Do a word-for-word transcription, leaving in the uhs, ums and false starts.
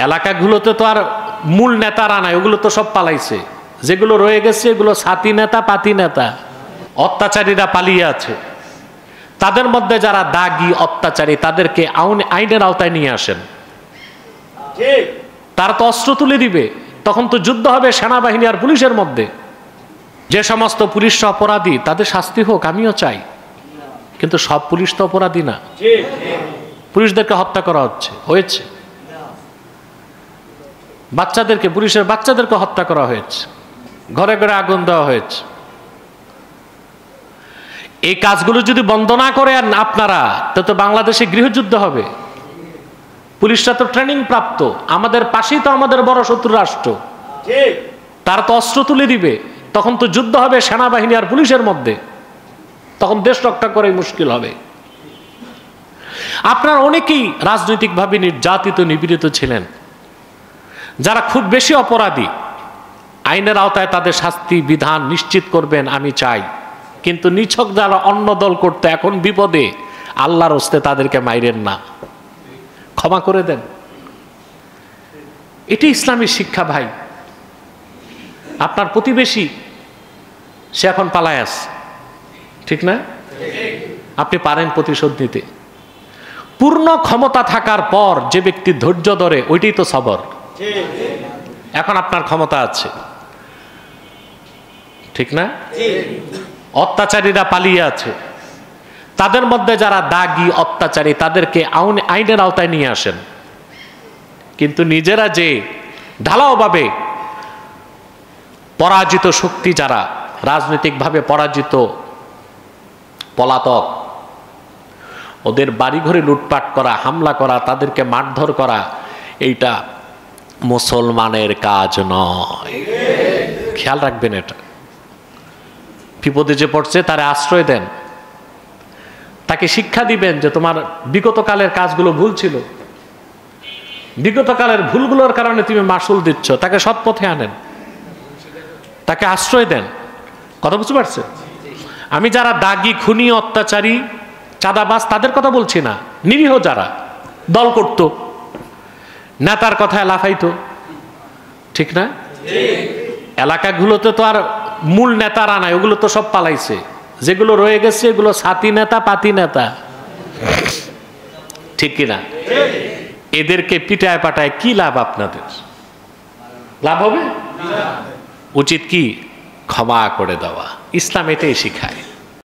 এলাকাগুলোতে তো আর মূল নেতারা নাই, ওগুলো তো সব পালাইছে। যেগুলো রয়ে গেছে এগুলো ছাতি নেতা পাতি নেতা, অত্যাচারীরা পালিয়ে আছে। তাদের মধ্যে যারা দাগী অত্যাচারী তাদেরকে আইনের আওতায় নিয়ে আসেন। তারা তো অস্ত্র তুলে দিবে, তখন তো যুদ্ধ হবে সেনাবাহিনী আর পুলিশের মধ্যে। যে সমস্ত পুলিশ অপরাধী তাদের শাস্তি হোক, আমিও চাই, কিন্তু সব পুলিশ তো অপরাধী না। পুলিশদেরকে হত্যা করা হচ্ছে হয়েছে, বাচ্চাদেরকে পুলিশের বাচ্চাদেরকে হত্যা করা হয়েছে, ঘরে ঘরে আগুন দেওয়া হয়েছে। এই কাজগুলো যদি বন্ধ না করেন আপনারা, তো বাংলাদেশে গৃহযুদ্ধ হবে। পুলিশরা তো ট্রেনিং প্রাপ্ত, আমাদের পাশেই তো আমাদের বড় শত্রু রাষ্ট্র, তারা তো অস্ত্র তুলে দিবে, তখন তো যুদ্ধ হবে সেনাবাহিনী আর পুলিশের মধ্যে, তখন দেশ রক্ষা করাই মুশকিল হবে। আপনারা অনেকেই রাজনৈতিকভাবে নির্যাতিত নিপীড়িত ছিলেন, যারা খুব বেশি অপরাধী, আইনের আওতায় তাদের শাস্তি বিধান নিশ্চিত করবেন আমি চাই, কিন্তু নিছক যারা অন্য দল করতে এখন বিপদে, আল্লাহর হস্তে তাদেরকে মাইরেন না, ক্ষমা করে দেন। এটি ইসলামী শিক্ষা ভাই। আপনার প্রতিবেশী সে এখন পালায় আসছে, ঠিক না? আপনি পারেন প্রতিশোধ নিতে। পূর্ণ ক্ষমতা থাকার পর যে ব্যক্তি ধৈর্য ধরে ওইটাই তো সবর। এখন আপনার ক্ষমতা আছে, ঠিক না? অত্যাচারীরা পালিয়ে আছে, তাদের মধ্যে যারা দাগী অত্যাচারী তাদেরকে আইনের আওতায় নিয়ে আসেন, কিন্তু নিজেরা যে ঢালাওভাবে পরাজিত শক্তি, যারা রাজনৈতিকভাবে পরাজিত পলাতক, ওদের বাড়িঘরে লুটপাট করা, হামলা করা, তাদেরকে মারধর করা, এইটা মুসলমানের কাজ নয়। খেয়াল রাখবেন, এটা বিপদে যে পড়ছে তারে আশ্রয় দেন, তাকে শিক্ষা দিবেন যে তোমার বিগত কালের কাজগুলো ভুল ছিল, বিগত কালের ভুলগুলোর কারণে তুমি মাসুল দিচ্ছ, তাকে সৎ পথে আনেন, তাকে আশ্রয় দেন। কথা বুঝতে পারছে? আমি যারা দাগী খুনি অত্যাচারী চাঁদাবাজ তাদের কথা বলছি না, নিরীহ যারা দল করত, নেতার কথায় লাফাইতো, ঠিক না? এলাকাগুলোতে তো আর মূল নেতারা নাই, ওগুলো তো সব পালাইছে। যেগুলো রয়ে গেছে এগুলো ছাতি নেতা পাতি নেতা, ঠিক কিনা? এদেরকে পিটায় পাটায় কি লাভ? আপনাদের লাভ হবে? উচিত কি? ক্ষমা করে দেওয়া। ইসলাম এটাই শিখায়।